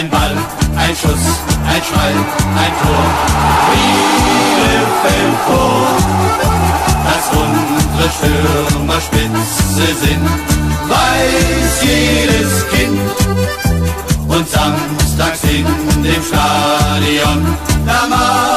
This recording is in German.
Ein Ball, ein Schuss, ein Schrei, ein Tor. Bielefeld vor, dass unsere Stürmer spitze sind, weiß jedes Kind. Und samstags in dem Stadion, da